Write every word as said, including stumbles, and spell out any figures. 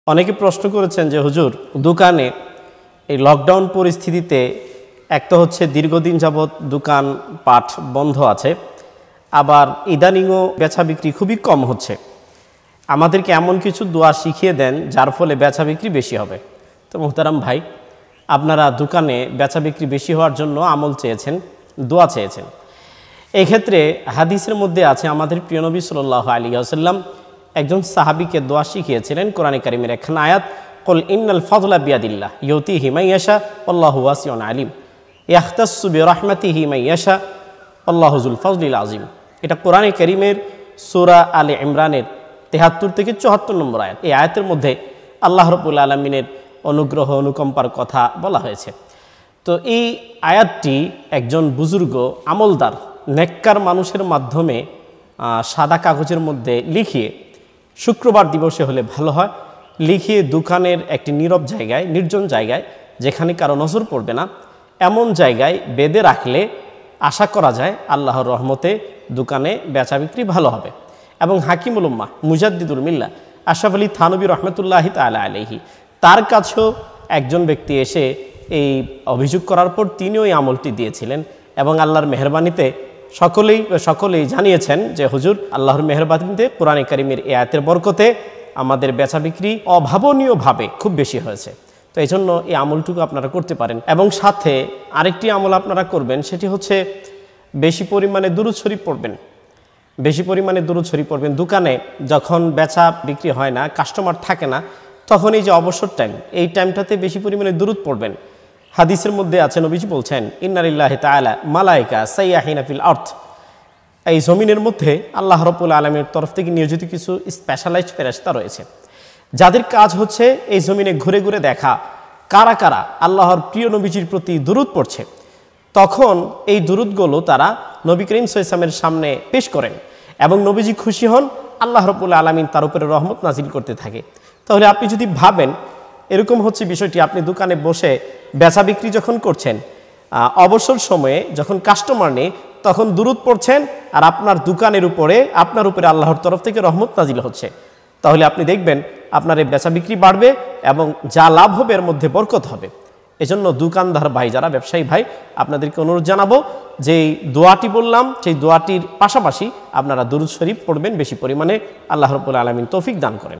অনেকে প্রশ্ন করেছেন যে হুজুর দোকানে এই লকডাউন পরিস্থিতিতে এক তো হচ্ছে দীর্ঘদিন যাবৎ দোকান পাট বন্ধ আছে, আবার ইদানিংও বেচা বিক্রি খুবই কম হচ্ছে। আমাদেরকে এমন কিছু দোয়া শিখিয়ে দেন যার ফলে বেচা বিক্রি বেশি হবে। তো মোহতারাম ভাই, আপনারা দোকানে বেচা বিক্রি বেশি হওয়ার জন্য আমল চেয়েছেন, দোয়া চেয়েছেন। এক্ষেত্রে হাদিসের মধ্যে আছে আমাদের প্রিয় নবী সাল্লাল্লাহু আলাইহি ওয়াসাল্লাম একজন সাহাবীকে দোয়া শিখিয়েছিলেন। কোরআনে কারিমের একখানা আয়াত, কুল ইন্নাল ফাদলা বিয়াদিল্লাহ ইউতিহি মান ইয়াশা আল্লাহু ওয়াসিউন আলিম ইয়াখতাসসু বিরাহমাতিহি মান ইয়াশা আল্লাহু যুল ফাজলিল আযীম। এটা কোরআনে কারিমের সূরা আলে ইমরানের তেহাত্তর থেকে চুয়াত্তর নম্বর আয়াত। এই আয়াতের মধ্যে আল্লাহ রাব্বুল আলামিনের অনুগ্রহ অনুকম্পার কথা বলা হয়েছে। তো এই আয়াতটি একজন বুজুর্গ আমলদার নেককার মানুষের মাধ্যমে সাদা কাগজের মধ্যে লিখিয়ে, শুক্রবার দিবসে হলে ভালো হয়, লিখিয়ে দোকানের একটি নীরব জায়গায়, নির্জন জায়গায়, যেখানে কারো নজর পড়বে না, এমন জায়গায় বেঁধে রাখলে আশা করা যায় আল্লাহর রহমতে দোকানে বেচা বিক্রি ভালো হবে। এবং হাকিমুল উম্মাহ মুজাদ্দিদুল মিল্লাহ আশরাফ আলী থানভী রহমতুল্লাহি তাআলা আলাইহি, তার কাছেও একজন ব্যক্তি এসে এই অভিযোগ করার পর তিনিও এই আমলটি দিয়েছিলেন এবং আল্লাহর মেহেরবানিতে সকলেই সকলেই জানিয়েছেন যে হুজুর আল্লাহর মেহেরবানিতে কোরআনে কারিমের এই আয়াতের বরকতে আমাদের বেচা বিক্রি অভাবনীয়ভাবে খুব বেশি হয়েছে। তো এই জন্য এই আমলটুকু আপনারা করতে পারেন। এবং সাথে আরেকটি আমল আপনারা করবেন, সেটি হচ্ছে বেশি পরিমাণে দুরূদ শরীফ পড়বেন। বেশি পরিমাণে দুরূদ শরীফ পড়বেন। দোকানে যখন বেচা বিক্রি হয় না, কাস্টমার থাকে না, তখন এই যে অবসর টাইম, এই টাইমটাতে বেশি পরিমাণে দুরূদ পড়বেন। হাদিসের মধ্যে আছে, নবীজি বলছেন, ইন্না লিল্লাহি তাআলা মালায়েকা সাইয়াহিনা ফিল আরদ, এই জমিনের মধ্যে আল্লাহ রাব্বুল আলামিনের তরফ থেকে নিয়োজিত কিছু স্পেশালাইজড ফেরেশতা রয়েছে, যাদের কাজ হচ্ছে এই জমিনে ঘুরে ঘুরে দেখা কারা কারা আল্লাহর প্রিয় নবীজির প্রতি দুরূদ পড়ছে। তখন এই দুরূদগুলো তারা নবী করিম সাল্লাল্লাহু আলাইহি ওয়াসাল্লামের সামনে পেশ করেন এবং নবীজি খুশি হন, আল্লাহ রাব্বুল আলামিন তার উপরে রহমত নাজিল করতে থাকে। তাহলে আপনি যদি ভাবেন এরকম হচ্ছে বিষয়টি, আপনি দোকানে বসে বেচা বিক্রি যখন করছেন, অবসর সময়ে যখন কাস্টমার নেই, তখন দুরূদ পড়ছেন আর আপনার দোকানের উপরে আপনার উপরে আল্লাহর তরফ থেকে রহমত নাজিল হচ্ছে, তাহলে আপনি দেখবেন আপনার এই বেচা বিক্রি বাড়বে এবং যা লাভ হবে এর মধ্যে বরকত হবে। এজন্য দোকানদার ভাই, যারা ব্যবসায়ী ভাই, আপনাদেরকে অনুরোধ জানাবো যে দোয়াটি বললাম, সেই দোয়াটির পাশাপাশি আপনারা দুরূদ শরীফ পড়বেন বেশি পরিমাণে। আল্লাহ রাব্বুল আলামিন তৌফিক দান করেন।